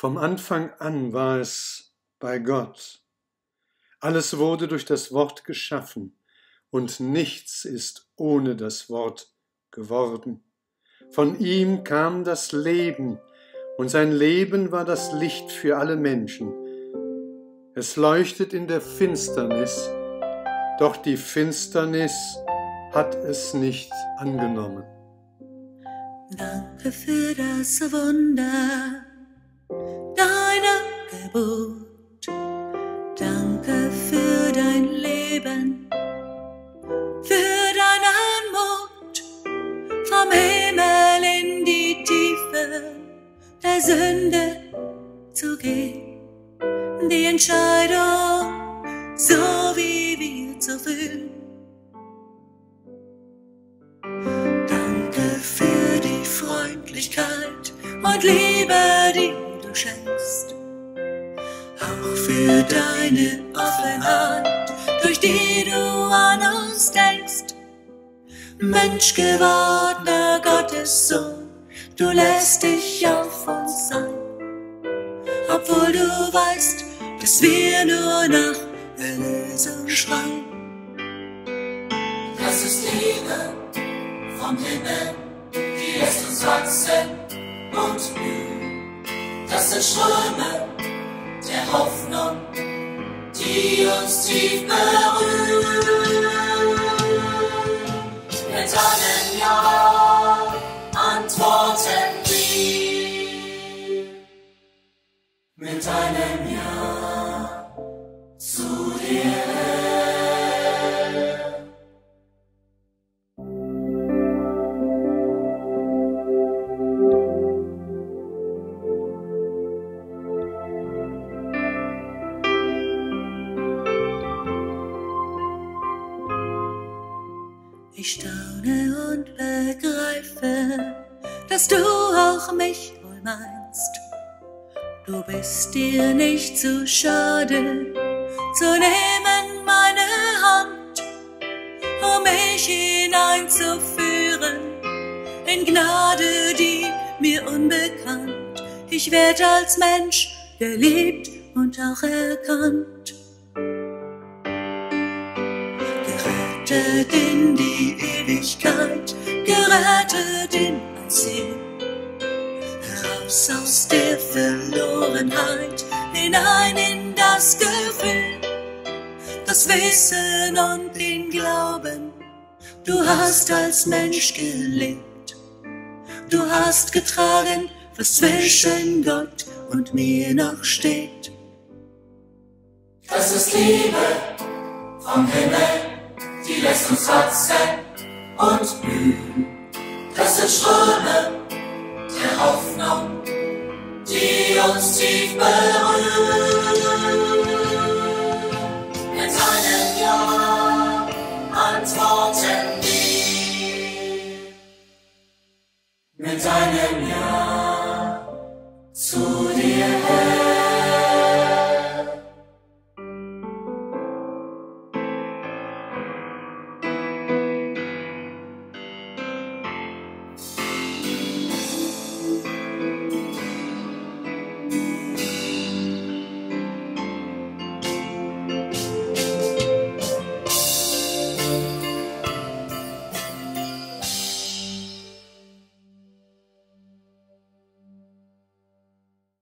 Vom Anfang an war es bei Gott. Alles wurde durch das Wort geschaffen, und nichts ist ohne das Wort geworden. Von ihm kam das Leben, und sein Leben war das Licht für alle Menschen. Es leuchtet in der Finsternis, doch die Finsternis hat es nicht angenommen. Danke für das Wunder deiner Geburt. Danke für dein Leben, für deine Anmut, vom Himmel in die Tiefe der Sünde zu gehen. Die Entscheidung, so wie wir zu fühlen. Danke für die Freundlichkeit und Liebe, die du schenkst. Auch für deine Offenheit, durch die du an uns denkst. Menschgewordener Gottessohn, du lässt dich auf uns ein, obwohl du weißt, dass wir nur nach Erlösung schreien. Das ist Liebe vom Himmel, die lässt uns wachsen und blühen. Das sind Ströme der Hoffnung, die uns tief berühren. Mit einem Ja antworten wir. Mit einem Ja zu dir. Ich staune und begreife, dass du auch mich wohl meinst. Du bist dir nicht zu schade, zu nehmen meine Hand, um mich hineinzuführen in Gnade, die mir unbekannt. Ich werde als Mensch geliebt und auch erkannt. Gerettet in die Ewigkeit, gerettet in mein Ziel. Heraus aus der Verlorenheit, hinein in das Gefühl, das Wissen und den Glauben. Du hast als Mensch gelebt, du hast getragen, was zwischen Gott und mir noch steht. Das ist Liebe vom Himmel, die lässt uns wachsen und blühen. Das sind Ströme der Hoffnung, die uns tief berühren. Mit einem Ja antworten wir. Mit einem Ja zu dir.